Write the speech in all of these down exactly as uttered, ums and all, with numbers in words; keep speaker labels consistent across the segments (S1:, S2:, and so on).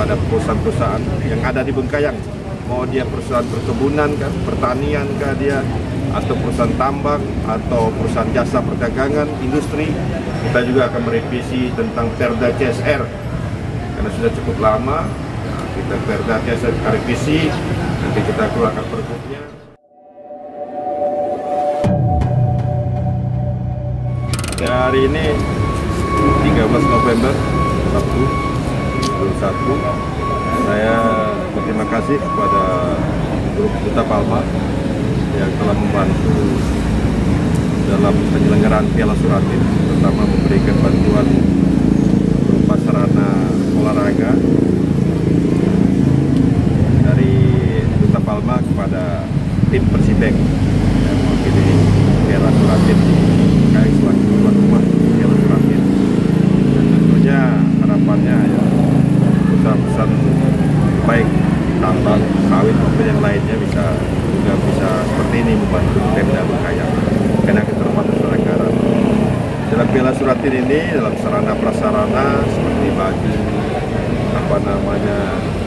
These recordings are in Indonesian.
S1: kepada perusahaan-perusahaan yang ada di Bengkayang, mau dia perusahaan perkebunan kan, pertanian kah dia, atau perusahaan tambang, atau perusahaan jasa perdagangan, industri. Kita juga akan merevisi tentang Perda C S R karena sudah cukup lama. Nah, kita Perda C S R kita revisi, nanti kita keluarkan pergubnya. Hari ini tiga belas November, Sabtu dua puluh satu, saya berterima kasih kepada grup Duta Palma yang telah membantu dalam penyelenggaraan Piala Suratin, terutama memberikan bantuan berupa sarana olahraga dari Duta Palma kepada tim Persibek yang mewakili Piala Suratin kayak selaku tuan rumah Piala Suratin. Dan tentunya harapannya ya perusahaan-perusahaan baik tambang, sawit maupun yang lainnya bisa juga bisa seperti ini membantu Pemda Bengkayang karena keterbatasan anggaran. Dalam Piala Suratin ini dalam sarana prasarana seperti baju, apa namanya,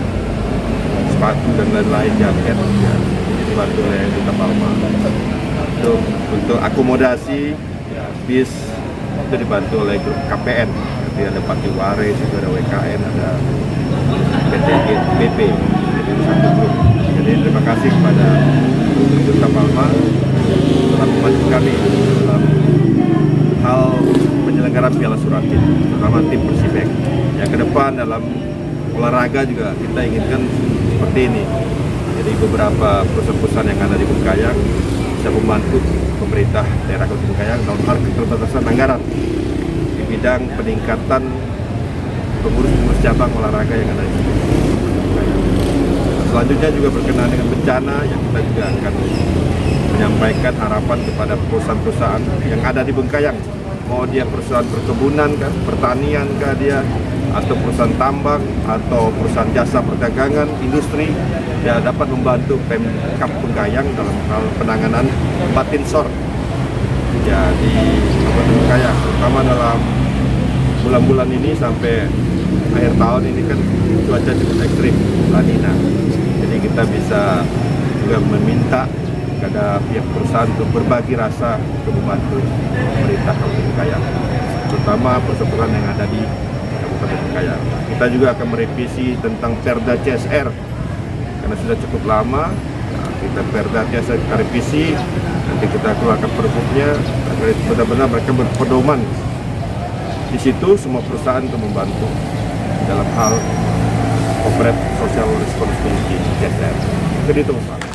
S1: sepatu dan lain-lain, jaket ya, ini dibantu oleh Duta Palma. Untuk untuk akomodasi ya, bis itu dibantu oleh grup K P N. Jadi ada Patiwaris, juga ada W K N, ada P T G B P. Jadi satu grup. Jadi terima kasih kepada Duta Palma telah membantu kami dalam hal penyelenggaraan Piala Suratin, terutama tim Persibek. Yang ke depan dalam olahraga juga kita inginkan seperti ini. Jadi beberapa perusahaan-perusahaan yang ada di Bengkayang bisa membantu pemerintah daerah Kota Bengkayang dalam hal keterbatasan anggaran di bidang peningkatan pengurus-pengurus cabang olahraga yang ada di Bengkayang. Selanjutnya juga berkenaan dengan bencana yang kita juga akan menyampaikan harapan kepada perusahaan-perusahaan yang ada di Bengkayang, mau dia perusahaan perkebunan kan, pertanian kah dia, atau perusahaan tambang, atau perusahaan jasa perdagangan, industri, ya dapat membantu Pemkab Bengkayang dalam hal penanganan batinsor ya di Kabupaten Bengkayang, terutama dalam bulan-bulan ini sampai akhir tahun ini kan cuaca cukup ekstrim, La Nina. Jadi kita bisa juga meminta kepada pihak perusahaan untuk berbagi rasa untuk membantu pemerintah Kabupaten Bengkayang, terutama perusahaan yang ada di Kabupaten Bengkayang. Kita juga akan merevisi tentang Perda C S R karena sudah cukup lama. Nah, kita Perda C S R kita revisi, nanti kita keluarkan pergubnya agar benar-benar mereka berpedoman di situ semua perusahaan untuk membantu dalam hal corporate social responsibility C S R. Jadi itu Pak.